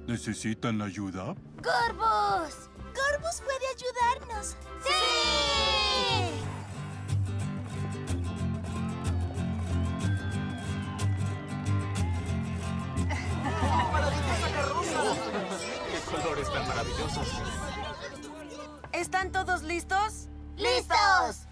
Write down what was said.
¿Necesitan ayuda? ¡Gorbus! ¡Gorbus puede ayudarnos! ¡Sí! ¡Maravillosa carroza! ¡Qué colores tan maravillosos! ¿Están todos listos? ¡Listos!